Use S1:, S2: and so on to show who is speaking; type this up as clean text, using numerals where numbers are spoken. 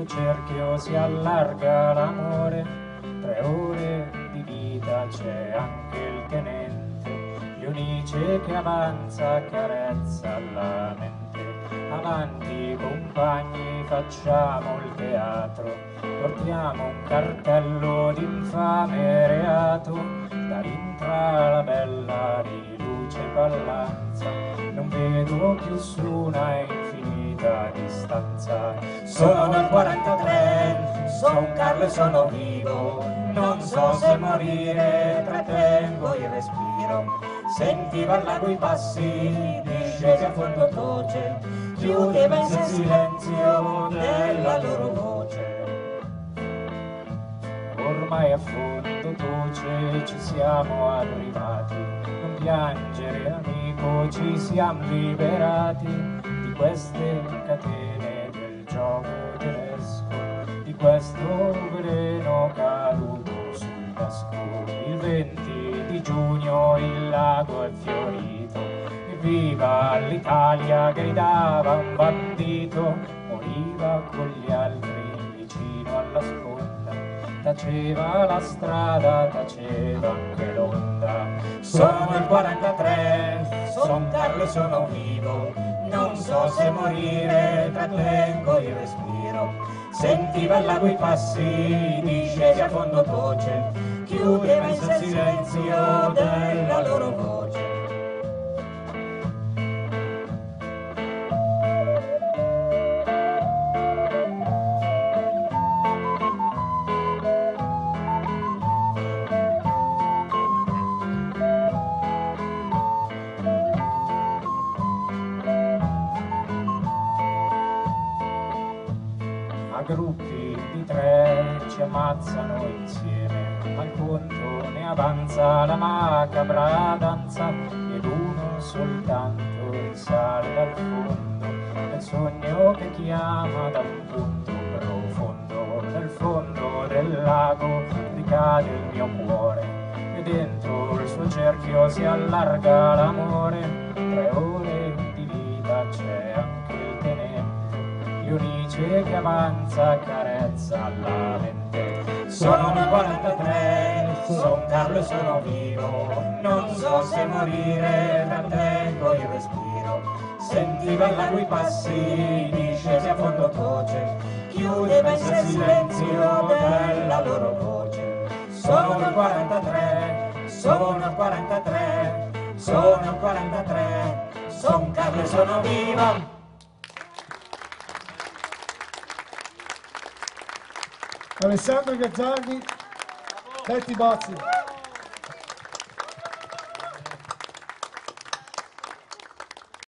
S1: suo cerchio si allarga l'amore, 3 ore di vita c'è anche il tenente, Eunice che avanza carezza la mente. Avanti compagni facciamo il teatro, portiamo un cartello d'infame reato, da intra la bella riluce Pallanza, non vedo più su una infinita distanza. Sono il 43, son Carlo e sono vivo, non so se morire, trattengo il respiro. Sentiva al lago i passi, discesi a fondo voce, chiudeva in sé il silenzio della loro voce. Ormai a fondo voce ci siamo arrivati, non piangere amico, ci siamo liberati di queste catene del gioco tedesco, di questo veleno caduto sul casco. Il 20 di giugno il lago è fiorito, viva l'Italia, gridava un bandito, moriva con gli altri vicino alla sponda, taceva la strada, taceva anche l'onda. Sono il 43, son Carlo e sono vivo, non so se morire, trattengo il respiro. Sentiva al lago i passi, discesi a fondo voce, chiudeva in sé il silenzio della loro voce. A gruppi di 3 ci ammazzano insieme, ma il conto ne avanza la macabra danza, ed uno soltanto risale dal fondo, nel sogno che chiama da un punto profondo. Nel fondo del lago ricade il mio cuore, e dentro il suo cerchio si allarga l'amore. 3 ore di vita c'è anche il tenente, Eunice che avanza carezza la mente. Sono il 43, son Carlo e sono vivo, non so se morire, trattengo il respiro. Sentiva al lago i passi, discesi a fondo voce, chiudeva in sé il silenzio della loro voce. Sono il 43, sono il 43, sono il 43, son Carlo e sono vivo.
S2: Alessandro Gazzardi, Betty Bozzi.